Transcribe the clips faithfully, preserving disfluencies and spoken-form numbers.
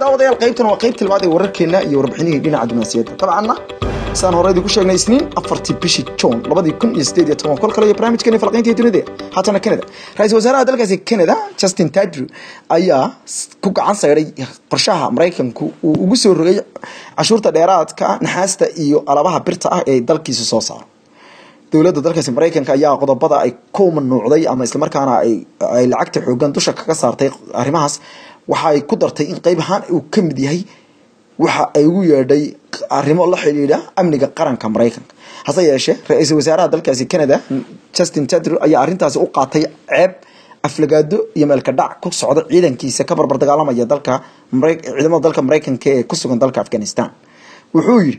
daawadayaal qaybtan waa qaybtii labaad ee wararkeena iyo warbixinihii dhinaca diblomaasiyadda tabcanna saan horeydi ku sheegnay isniin afartii bishii June labada kun iyo siddeed iyo toban kol kale iyo barnaamijkeena falaqaynta dunida haatana Canada ra'iisul wasaaraha dalkaasi Canada Justin Trudeau ayaa ku gacan sayray qorshaha Mareykanku uu ugu soo rogay cashuurta dheeraadka naxaasta iyo alabaha birta ah ee dalkiisa soo saaro dawladda dalkaasi Mareykanka ayaa qodobada ay ku mamnuucday ama isla markaana ay ay lacagta xoogan dusha kaga saartay arrimahaas waxa ay ku dartay in qayb ahaan uu ka mid yahay waxa ay ugu yeedhay arrimo la xiriira amniga qaranka Mareykanka hase yeeshee ra'iisul wasaaraha dalkaasi Canada Justin Trudeau ayaa arrintaasi u qaatay ceeb aflagaado iyo meel ka dhac ku socda ciidankiisa ka barbar dagaalamaya dalka ciidamada dalka Mareykanka ee ku sugan dalka Afghanistan wuxuu yiri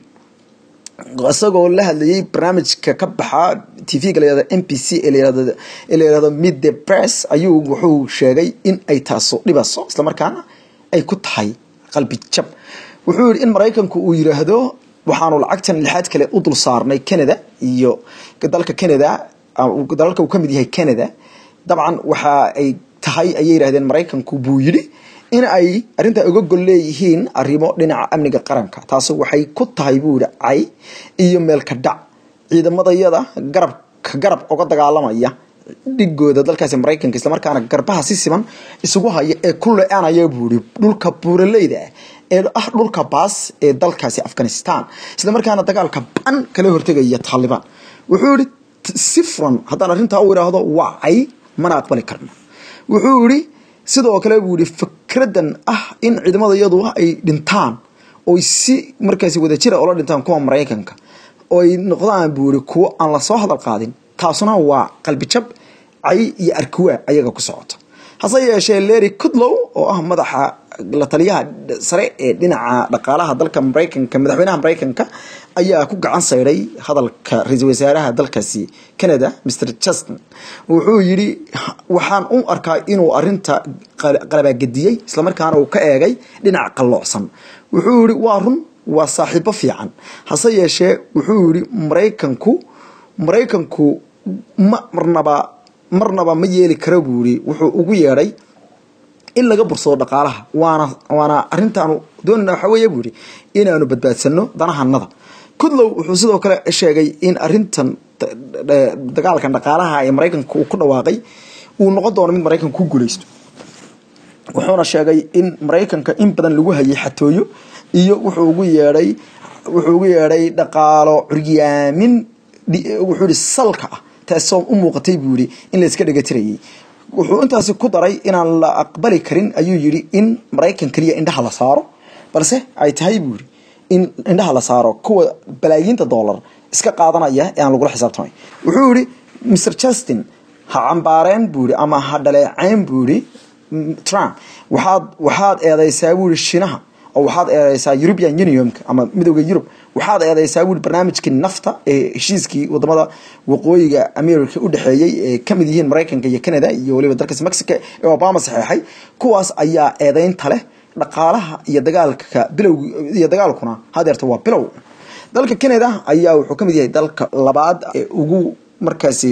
asagoo la hadlayay barnaamijka ka baxa T V galada M P C ee leeyahay Meet the Press ayuu wuxuu sheegay in ay taaso dhibaso isla markaana ay ku tahay qalbi jab wuxuu yiri in Mareykanku uu yiraahdo waxaanu lacagtan lixaad kale u dul saarnay Canada iyo dalka Canada dalka uu ka mid yahay Canada dabcan waxa ay tahay ay yiraahdeen Mareykanku buu yiri in ay arinta uga gol leeyihiin arrimo dhinaca amniga qaranka taas waxay ku tahay buu dhacay iyo meel ka dhac ciidamadayada garab garab uga dagaalamaya dhigooda dalkaasi Mareykanka isla markaana garbaha si siman isugu haya ee ku leeyanaya buu dhulka buuraleyda ee ah dhulka baas ee dalkaasi Afghanistan isla markaana dagaalka ban kala hortagaya Taliban wuxuu yiri sifran haddana arinta uu yiraahdo wacay mana aqbali karno wuxuu yiri sidoo kale buu yiri fikradan ah in ciidamadayadu ay dhintaan oo si markaas wada jira oo la dhintaan kuwa Mareykanka oo ay noqdaan buu yiri kuwa aan la soo hadal qaadin taasuna waa qalbi jab ay iyo arkuwa ayaga ku socota hase yeeshee Larry Kudlow oo ah madaxa la taliyaha sare ee dhinaca dhaqaalaha dalka Mareykanka madaxweynaha Mareykanka ayaa ku gacan sayray hadalka ra'iisul wasaaraha dalkaasi Canada Mister Justin wuxuu yiri waxaan u arkaa inuu arinta qalabaagadiyay isla markaana uu ka eegay dhinaca qalloocsan wuxuu yiri waa run waa saaxiibo fiican hase yeeshee wuxuu yiri Mareykanku Mareykanku ma marnaba marnaba ma yeeli karo buu yiri wuxuu ugu yeeray in laga bursado dhaqaalaha waana waana arintaanu doonana waxa weeye buu yiri inaanu badbaadsano danahanada Kudlow wuxuu sidoo kale sheegay in arintan dagaalka dhaqaalaha ee Mareykanka uu ku dhawaaqay uu noqon doono mid Mareykanka ku guuleysto wuxuuna sheegay in Mareykanka in badan lagu hayay xatooyo iyo wuxuu ugu yeeray wuxuu ugu yeeray dhaqaalo curyaamin wuxuu yiri salka ah taasoo u muuqatay buu yiri in la iska dhagatirayay wuxuu intaas ku daray inaan la aqbali karin ayuu yiri in Mareykanka kaliya indhaha la saaro balse ay tahay buu yiri in indhaha la saaro kuwa balaayinta dollar iska qaadanaya ee aan lagu xisaabtamay wuxuu yiri Mister Justin ha cambaareen buu yiri ama ha dhaleeceyn buu yiri Trump waxaad waxaad eedaysaa buu yiri Shiinaha oo waxaad eedaysaa European Union ama midowga Yurub waxaad eedaysaa buu barnaamijkii nafta ee heshiiskii wadamada waqooyiga America u dhaxeeyay ee kamid yihiin Mareykanka iyo Canada iyo waliba dalka Mexico ee Obama saxeexay kuwaas ayaa eedaynta leh dhaqaalaha iyo dagaalka bilow iyo dagaalkuna hadeerta waa bilow dalka Canada ayaa wuxuu kamid yahay dalka labaad ee ugu markaasi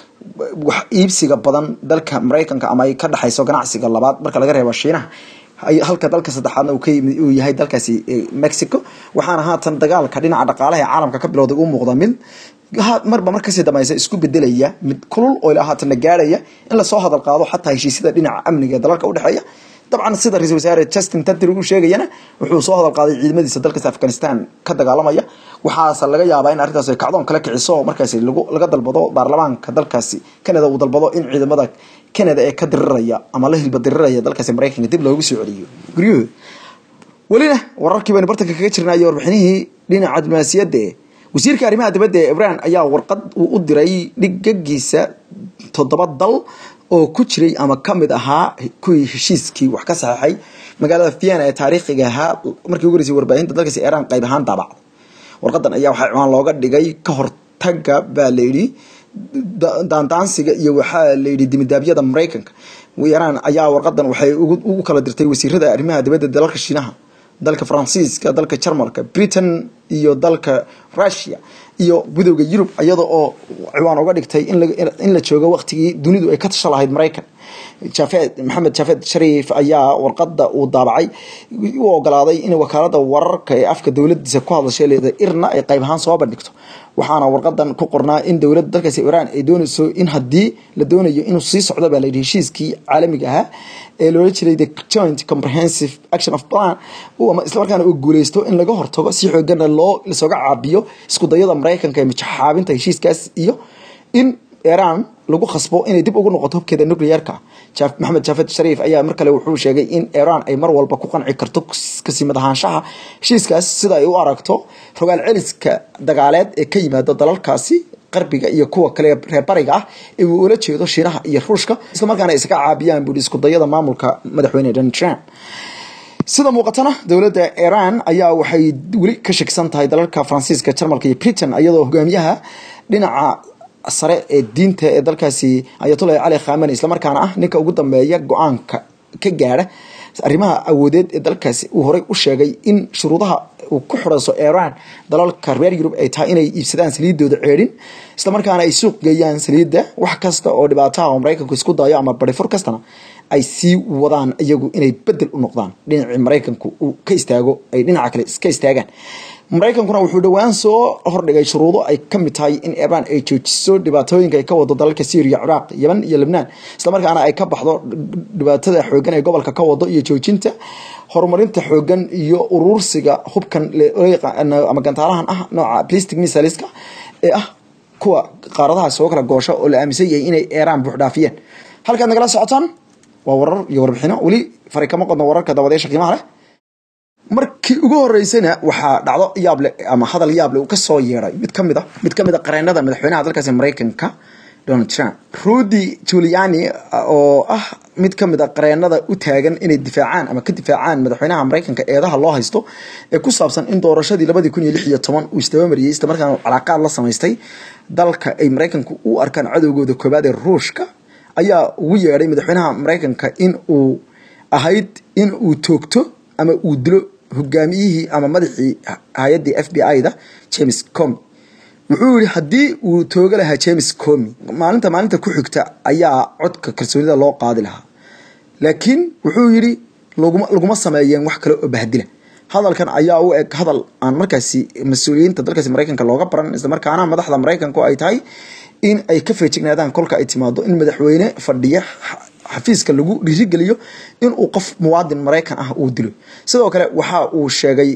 wax iibsiga badan dalka Mareykanka ama ay ka dhaxayso ganacsiga labaad marka laga reebo Shiinaha halka dalka saddexaadna uu ka yimid uu yahay dalkaasi Mexico waxaana haatan dagaalka dhinaca dhaqaalaha ee caalamka ka bilowday uu muuqda mid marba markaas damaysa isku bedelaya mid kulul oo ilaa haatan gaaraya in la soo hadal qaado xataa heshiisyada dhinaca amniga dalalka u dhaxeeya dabcan sida ra'iisul wasaare Justin Trudeau uu sheegayna wuxuu soo hadal qaaday ciidamadiisa dalka Afghanistan ka dagaalamaya waxaas laga yaabaa in arrintaas ay kacdoon kala kiciso markaas lagu laga dalbado baarlamaanka dalkaasi Canada uu dalbado in ciidamada Canada ee ka diriraya ama la hilba diriraya dalkaasi Mareykanka dib loogu soo celiyo guriyada walina wararkii baan bartanka kaga jirnay warbixinihii dhinaca diblomaasiyadda wasiirka arrimaha dibadda ee Iran ayaa warqad u diray dhigagiisa toddoba dal oo ku jiray ama kamid ahaa kuwii heshiiskii wax ka saxay magaalada Vienna ee taariikhiga ahaa markii ugu horeysay warbaahinta dalkaasi Iran qayb ahaan daabacday warqadan ayaa waxa ciwaan looga dhigay ka hortaga baleeri daandaansiga iyo waxa la yiri dimidaabiyada Mareykanka Iran ayaa warqadan waxay ugu kala dirtay wasiirada arrimaha dibadda dalka Shiinaha dalka Faransiiska dalka Jarmalka Britain iyo dalka Russia iyo midowga Yurub iyadoo oo ciwaan uga dhigtay in in la joogo waqtigii dunidu ay ka tasha lahayd Mareykan Jafed Maxamed Jafed Sharif ayaa warqada uu daabacay uu ogolaaday in wakaalada wararka ee afka dawladda ku hadashay leedahay irna ay qayb ahaan soo bandhigto waxaana warqadan ku qornaa in dawladda dalkaasi Iran ay doonayso in hadii la doonayo inuu sii socdo baa la heshiiskii caalamiga ah ee loo jeeday the Joint Comprehensive Action of Plan oo isla markaana uu guuleysto in laga hortago si xoogan loo la soo caabiyo isku dayada Mareykanka ee majaxaabinta heshiiskaas iyo in Iran lagu khasbo inay dib ugu noqoto hubkeeda nuclearka Jaf Maxamed Jafed Sharif ayaa mar kale wuxuu sheegay in Iran ay mar walba ku qanci karto kasimadahanshaha heshiiskaas sida ay u aragto rogaal celiska dagaaleed ee ka yimaada dalalkaasi qarbiga iyo kuwa kale reer bariga ah ee uu ula jeedo Shiinaha iyo Ruushka isla markaana ay iska caabiyaan buu isku dayada maamulka madaxweyne Donald Trump sida muuqatana dawladda Iran ayaa waxay wali ka shaksan tahay dalalka Faransiiska Jarmalka iyo Britain iyadoo hogaamiyaha dhinaca sare ee diinta ee dalkaasi Ayatollah Ali Khamenei isla markaana ah ninka ugu dambeeya go'aanka ka gaara arrimaha awoodeed ee dalkaasi uu horay u sheegay in shuruudaha uu ku xirayso Iran dalalka reer Yurub ay tahay inay iibsadaan saliidooda ceerin isla markaana ay suuq geeyaan saliidda wax kasta oo dhibaato ah oo Mareykanku isku dayo ama barifur kastana ay sii wadaan iyagu inay bedel u noqdaan dhinaca Mareykanku uu ka istaago ay dhinaca kale iska istaagaan Mareykankuna wuxuu dhawaan soo hordhigay shuruudo ay ka mid tahay in Iran ay joojiso dhibaatooyinka ay ka wado dalalka Syria, Iraq, Yemen iyo Lebanon isla markaana ay ka baxdo dhibaatada xoogan ee gobolka ka wado iyo joojinta horumarinta xoogan iyo urursiga hubkan ama gantaalahan ah nooca ballistic missiles ee ah kuwa qaaradaha soo kala goosho oo la aaminsan yahay inay Iran buux dhaafiyeen halka nagala socotaan waa warar iyo warbixino wali farikama qodno wararka dabadeesha qiimaha leh markii ugu horeysayna waxa dhacdo yaab leh ama hadal yaab leh uu ka soo yeeray mid kamid ah mid kamid ah qareenada madaxweynaha dalkaas Mareykanka Donald Trump Rudy Giuliani oo ah mid kamid ah qareenada u taagan inay difaacaan ama ka difaacaan madaxweynaha Mareykanka eedaha loo haysto ee ku saabsan in doorashadii laba kun iyo lix iyo toban uu istabamariyay isla markaana calaaqaad la sameystay dalka ay Mareykanku u arkaan cadowgooda koobaad ee Ruushka ayaa ugu yeeray madaxweynaha Mareykanka in uu ahayd in uu toogto ama uu dilo hogaamiyihii ama madaxii hay'adda F B I da James Comey wuxuu yiri hadii uu tooga lahaa James Comey maalinta maalinta ku xigta ayaa codka kalsoonida loo qaadi lahaa laakiin wuxuu yiri laguma laguma sameeyeen wax kale oo bahdila hadalkan ayaa u eg hadal aan markaasi mas'uuliyiinta dalkaasi Mareykanka looga baran isla markaana madaxda Mareykanka ay tahay in ay ka feejignaadaan kolka ay timaado in madaxweyne fadhiya xafiiska lagu dhiirigeliyo in uu qof muwaadin Mareykan ah uu dilo sidoo kale waxa uu sheegay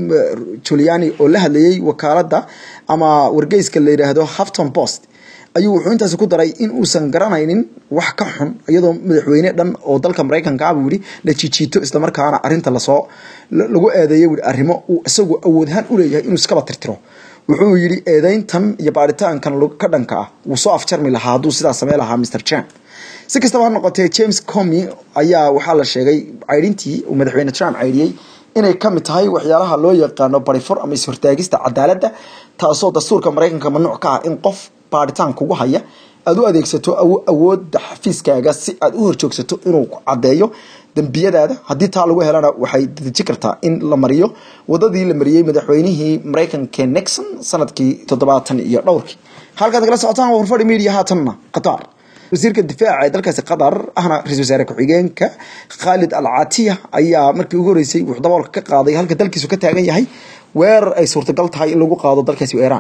Giuliani oo la hadlayay wakaalada ama wargeyska la yiraahdo Huffington Post ayuu wuxuu intaas ku daray in uusan garanaynin wax ka xun iyadoo madaxweyne dhan oo dalka Mareykanka ah wuri la jijiito isla markaana arinta la soo lagu eedeeyay wuri arrimo uu isagu awoodhan u leeyahay inuu iska tirtiro wuxuu yiri eedeyntan iyo baaritaankan ka dhanka ah uu soo afjarmi lahaa haduu sidaas sameey lahaa Mister Trump si kastaba ha noqotee James Comey ayaa waxa la sheegay cayrintii uu madaxweyne Trump cayriyay inay ka mid tahay waxyaalaha loo yaqaano barifur ama is-hortaagista cadaaladda taasoo dastuurka Mareykanka mamnuuc ka ah in qof baaritaan kugu haya aad u adeegsato awoodda xafiiskaaga si aad u horjoogsato inuu cadeeyo dambiyadaada hadii taa lagu helana waxay dadji kartaa in la mariyo wadadii la mariyay madaxweynihii Mareykanka Nixon sanadkii toddobaatan iyo dhowrkii halka kala socotaan warfadhi media haatanna Qatar wasiirka difaaca dalkaasi Qatar ahna ra'iisul wasaare ku-xigeenka Khalid Al-Atiya ayaa markii ugu horeysay wuxuu daboolka ka qaaday halka dalkiisu ka taagan yahay weerar ay suurtagal tahay in lagu qaado dalkaasi Iran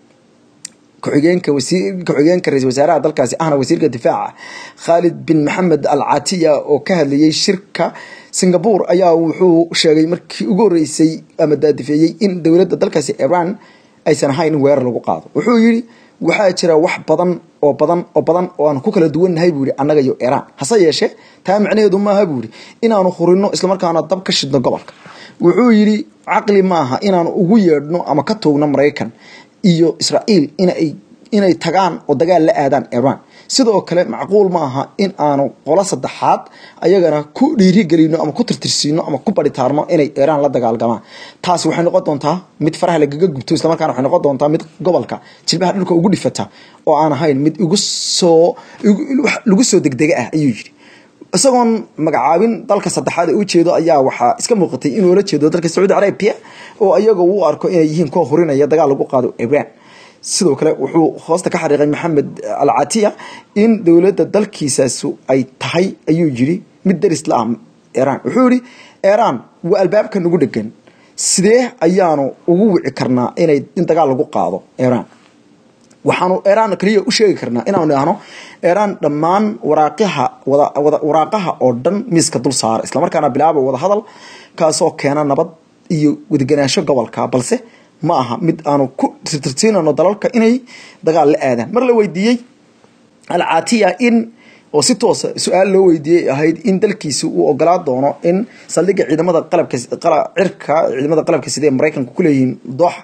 ku-xigeenka wasiirka ku-xigeenka ra'iisul wasaaraha dalkaasi ahna wasiirka difaaca Khalid bin Mohammed Al-Atiya oo ka hadlayay shirka Singapore ayaa wuxuu sheegay markii ugu horeysay ama daadifeeyay in dawladda dalkaasi Iran aysan ahayn weerar lagu qaado wuxuu yiri waxaa jira wax badan oo badan oo badan oo aan ku kala duwanahay buu yiri annaga iyo Iran hase yeeshee taa macnaheedu ma aha buu yiri inaanu khurino isla markaana dab ka shidno gobolka wuxuu yiri aqli ma aha inaanu ugu yeedhno ama ka toogno Mareykan iyo Israa'iil inay inay tagaan oo dagaal la aadaan Iran sidoo kale macquul ma aha in aanu qola saddexaad ayagana ku dhiirigelino ama ku tirtirsiino ama ku baritaarno inay Iran la dagaalgamaan taas waxay noqon doontaa mid faraha lagaga gubto isla markaana waxay noqon doontaa mid gobolka jilbaha dhulka ugu dhifata oo aan ahayn mid ugu soo lagu soo degdega ah ayuu yiri isagoon magacaabin dalka saddexaad ee u jeedo ayaa waxa iska muuqatay inuu la jeedo dalka Saudi Arabia oo ayaga uu arko inay yihiin kuwa horinaya dagaal lagu qaado Iran sidoo kale wuxuu hoosta ka xariiqay Maxamed Al-Catiya in dawladda dalkiisaasu ay tahay ayuu jiri mid daris la ah Iran wuxuu yiri Iran waa albaabka nagu dhagan sidee ayaanu ugu wici karnaa inay in dagaal lagu qaado Iran waxaanu Iran kaliya u sheegi karnaa inaanu nahno Iran dhammaan waraaqaha wada waraaqaha oo dhan miiska dul saar isla markaana bilaabo wada hadal kaasoo keena nabad iyo wadaganaasho gobolka balse ma aha mid aanu ku tirtirsiinano dalalka inay dagaal la aadaan mar la weydiiyay Al-Catiya in oo si toos ah su'aal loo weydiiyay ahayd in dalkiisu uu ogolaa doono in saldhigga ciidamada qalabka cirka ciidamada qalabka sida Mareykanku ku leeyihiin Doha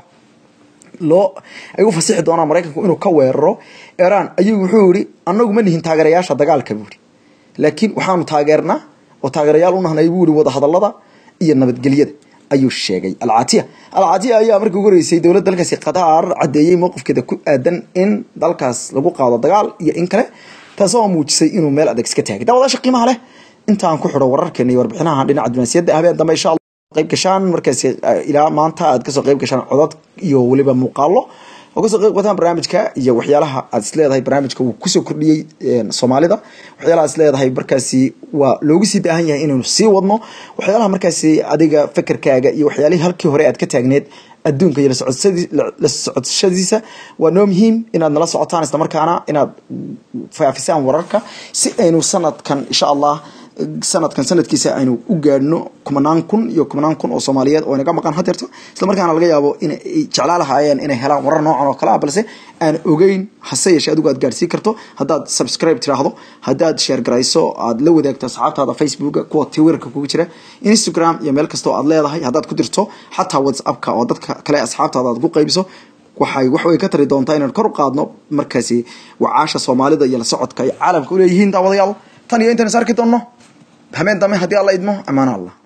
loo ay u fasixi doonaan Mareykanku inuu ka weeraro Iran ayuu wuxuu yiri anagu ma nihin taageerayaasha dagaalka buuri laakiin waxaanu taageernaa oo taageerayaal u nahnay buuri wada hadallada iyo nabadgelyada ayuu sheegay Al-Catiya Al-Catiya ayaa markii ugu horeysay dawladda dalkaasi Qatar cadeeyay mowqifkeeda ku aadan in dalkaas lagu qaado dagaal iyo in kale taasoo muujisay inuu meel adag iska taagay dawladda qiimaha leh inta aan ku xidho wararkeena iyo warbixinaha dhinaca diblomaasiyadda habeen dambe insha Allah qayb gashaan markaas ilaa maanta aad ka soo qayb gashaan codad iyo waliba muuqaalo oo ka soo qayb qataan barnaamijka iyo waxyaalaha aad isleedahay barnaamijka uu ku soo kordhiyay Soomaalida waxyaalaha aad isleedahay markaasi waa loogu sii baahan yahay inuu sii wadno waxyaalaha markaasi adiga fikirkaaga iyo waxyaalaha halkii hore aad ka taagneed adduunka iyo la socodshadiisa waa noo muhiim inaad nala socotaan isla markaana inaad faafisaan wararka si aynu sanadkan insha Allah sanadkan sanadkiisa aynu u gaadhno kumanaan kun iyo kumanaan kun oo Soomaaliyeed oo inaga maqan hadeerto isla markaana laga yaabo in ay jeclaalahaayeen inay helaan warar noocan oo kala balse aan ogeyn hase yeeshee adigu aad gaarsiin karto hadaad subscribe tiraahdo hadaad share garayso aad la wadaagto asxaabtaada Facebook kuwa Twitterka kugu jira Instagram iyo meel kasto aad leedahay hadaad ku dirto xataa WhatsAppka oo dadka kale asxaabtaada aad ku qaybiso waxay wax way ka tari doontaa inaan kor u qaadno markaasi wacaasha Soomaalida iyo la socodka ay caalamka u leeyihiin daawadayaal tan iyo intaan sarki doono همين دمي هدي الله يدمه أمان الله